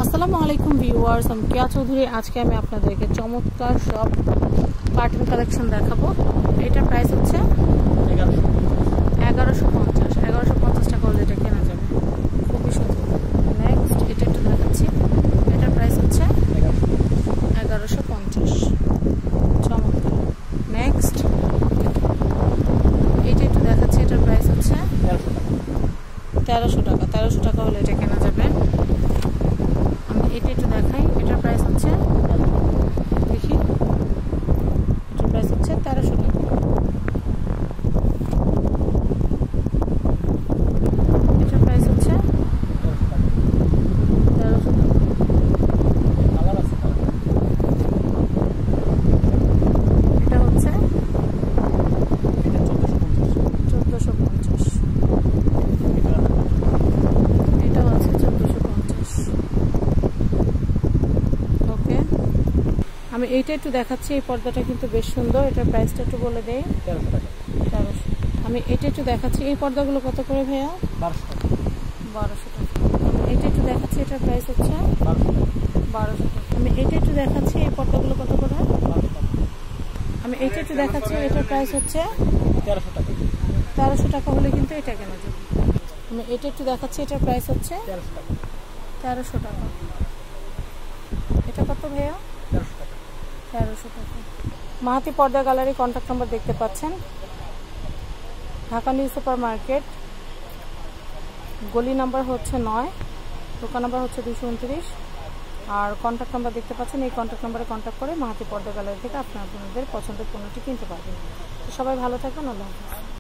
আসসালামু আলাইকুম ভিউয়ার্স, আমি কিয়া চৌধুরী। আজকে আমি আপনাদেরকে চমৎকার সব কার্টুন কালেকশন দেখাবো। এটার প্রাইস হচ্ছে 1150 টাকা হলে এটা কেনা যাবে। খুবই সুন্দর। নেক্সট এটা একটু দেখাচ্ছি। এটার প্রাইস হচ্ছে 1150, চমৎকার। নেক্সট এটা একটু দেখাচ্ছি। এটার প্রাইস হচ্ছে 1300 টাকা। 1300 টাকা হলে এটা কেনা যাবে। আমি এটা একটু দেখাই। এটার প্রাইস হচ্ছে, দেখি, এটার প্রাইস হচ্ছে 1300 টাকা। এটার প্রাইস হচ্ছে 1300 টাকা। এটা হচ্ছে 1450। এটা হচ্ছে 1450। ওকে, আমি এইটা একটু দেখাচ্ছি। এই পর্দাটা কিন্তু বেশ সুন্দর। এটার প্রাইসটা একটু বলে দেই। 1300। আমি এটা একটু দেখাচ্ছি। এই পর্দাগুলো কত করে ভাইয়া? 1200 টাকা। এটা একটু দেখাচ্ছি। এটার প্রাইস হচ্ছে 1200 টাকা। আমি এটা একটু দেখাচ্ছি। এই পর্দাগুলো কত করে? আমি এইটা একটু দেখাচ্ছি। এটার প্রাইস হচ্ছে 1300 টাকা। 1300 টাকা হলে কিন্তু এটা কেনা যাবে। আমি এটা একটু দেখাচ্ছি। এটার প্রাইস হচ্ছে 1300 টাকা। এটা কত ভাইয়া? 1300 টাকা। মাহাতি পর্দা গ্যালারি কন্ট্যাক্ট নাম্বার দেখতে পাচ্ছেন। ঢাকা নিউ সুপার মার্কেট, গলি নাম্বার হচ্ছে 9, দোকান নাম্বার হচ্ছে 229, আর কন্ট্যাক্ট নাম্বার দেখতে পাচ্ছেন। এই কন্ট্যাক্ট নাম্বারে কন্ট্যাক্ট করে মাহাতি পর্দা গ্যালারি থেকে আপনাদের পছন্দের পণ্যটি কিনতে পারবেন। তো সবাই ভালো থাকবেন। আল্লাহ হাফেজ।